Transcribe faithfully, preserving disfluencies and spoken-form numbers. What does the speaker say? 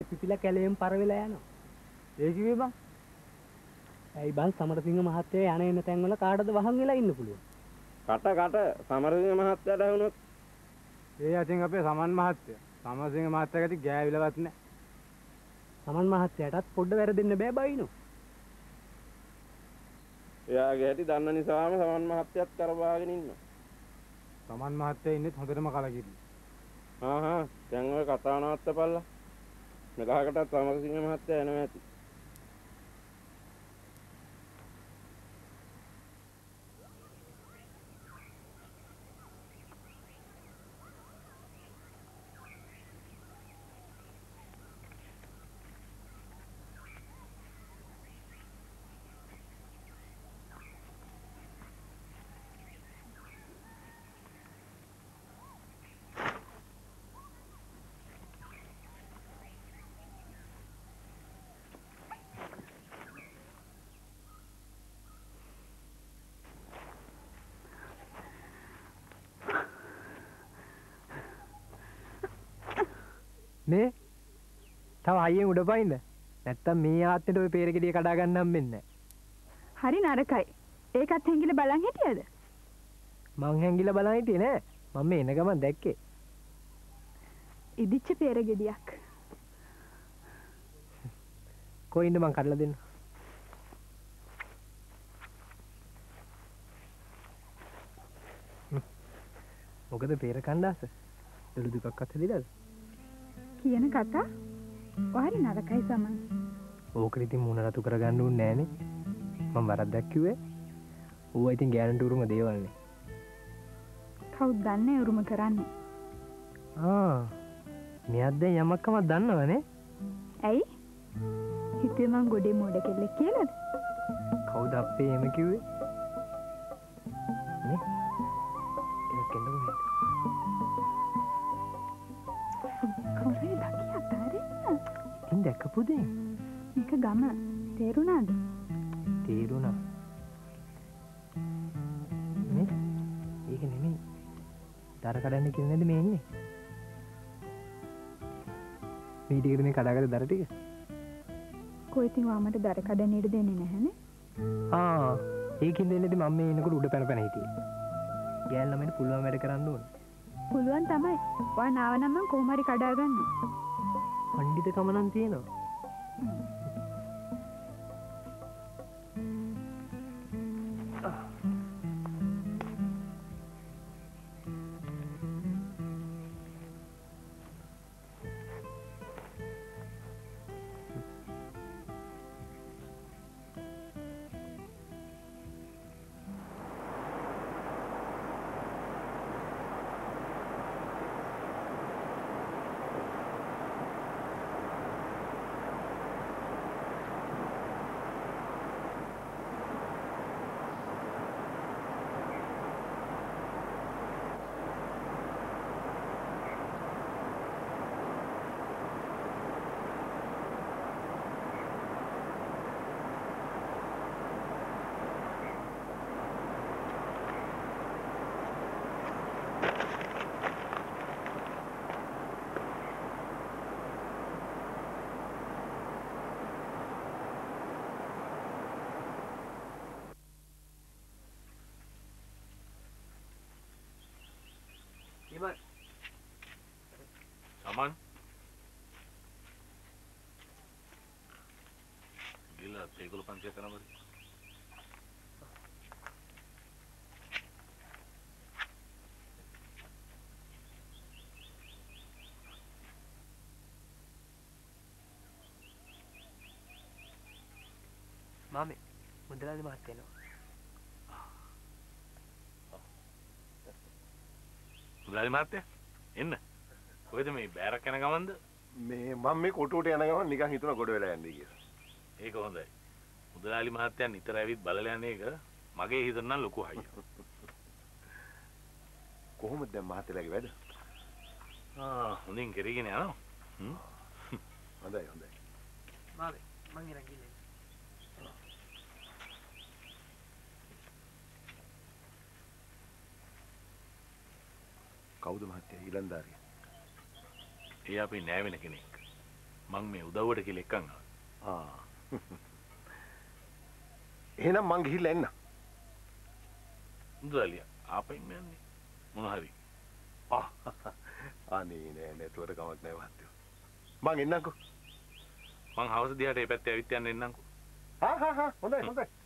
පිපිලා කැලේම් පර වෙලා යනවා. ඒ කිව්වේ බං? ඇයි බං සමරසිංහ මහත්තයා යන එන තැන්වල කාටද වහන් වෙලා ඉන්න පුළුවන්. කට කට සමරසිංහ මහත්තයාට වුණොත් ඒ අතින් අපේ සමන් මහත්තයා. සමරසිංහ මහත්තයා ගැති ගෑවිලවත් නැහැ. සමන් මහත්තයාටත් පොඩ්ඩ වැරදෙන්න බෑ බයිනෝ. එයාගේ හැටි දන්න නිසාම සමන් මහත්තයත් කරබාගෙන ඉන්නවා. සමන් මහත්තයා ඉන්නෙත් හොඳටම කලකිරි. හා හා දැන් ඔය කතා නවත්තපල්ලා. මෙලහකටත් සමරසිංහ මහත්තයා එනවා ඇති. නේ තව අයියෙන් උඩ පයින්ද නැත්තම් මේ ආත්මෙට ඔය peer ගෙඩිය කඩා ගන්න හම්බෙන්නේ නැහැ. හරි නරකයි. ඒකත් හැංගිලා බලන් හිටියද? මං හැංගිලා බලන් හිටියේ නෑ. මම මේ එන ගමන් දැක්කේ. ඉදිච්ච peer ගෙඩියක්. කොයින්ද මං කඩලා දෙන්න. මොකද peer කණ්ඩාස? දළු දුකක් අත්හැදිලාද? කියන කතා වහරි නරකයි සමන්. ඕකට ඉතින් මුණ රතු කරගන්න උන්නේ නෑනේ. මම වරද්දක් කිව්වේ. ඌවා ඉතින් ගෑනට උරුම දේවල්නේ. කවුද දන්නේ උරුම කරන්නේ? ආ මෙයක් දැන් යමක්කම දන්නවනේ. ඇයි? හිතුවේ මං ගොඩේ මෝඩ කෙල්ලෙක් කියලාද? කවුද අපේ එම කිව්වේ? නේ? ඒක කෙන්නකො මේ. කොරේ දකිය අතාරින්න. ඉන් දැකපුද? මේක ගම තේරුණාද? තේරුණා. නේ? ඒක නෙමෙයි. දර කඩන්න කියලා නේද මේ ඉන්නේ? මේ ටිකද මේ කඩාගත්ත දර ටික? කොයි ඉතින් වාමට දර කඩන්න ඉඩ දෙන්නේ නැහනේ. ආ ඒකින් දෙන්නේද මම මේ එනකොට උඩ පැන පැන හිටියේ. ගෑන් ළමයිට පුළුවන් වැඩ කරන්න ඕනේ. පුළුවන් තමයි. ඔයා නාව නම් මං කොහොම හරි කඩා ගන්න. පඬිතුකම නම් තියෙනවා. Aman. Gila, tegul panjang kan apa? Mami, මුදලාලි මහත්තයා එනවා. මුදලාලි මහත්තයා එන්න. කොහෙද මේ බෑරක් යන ගමන්ද? මේ මම මේ කොටුවට යන ගමන් නිකන් හිතුණා ගොඩ වෙලා යන්නේ කියලා. ඒක හොඳයි. මුදලාලි මහත්තයා නිතර ඇවිත් බලලා යන එක මගේ හිතට නම් ලොකු හයියක්. කොහොමද දැන් මහත්තයාගේ වැඩ? ආ හොඳින් කරගෙන යනවා. හ්ම්. හොඳයි හොඳයි. මාමේ මං ඉරන් ගිහින් කවුද මහත්තයා ඊලන්දාරිය? ඒ අපි නෑ වෙන කෙනෙක්. මං මේ උදව්වට කියලා එක්කන් ආවා. ආ. එහෙනම් මං ගිහිල්ලා එන්න. මුදලාලියා ආපයින් යන්නේ. මොන හරි. ආ. අනේ නෑ නේතුවට කමක් නෑ මහත්තයෝ. මං එන්නම්කෝ. මං හවස දිහාට මේ පැත්තේ ඇවිත් යන්න එන්නම්කෝ. හා හා හා හොඳයි හොඳයි.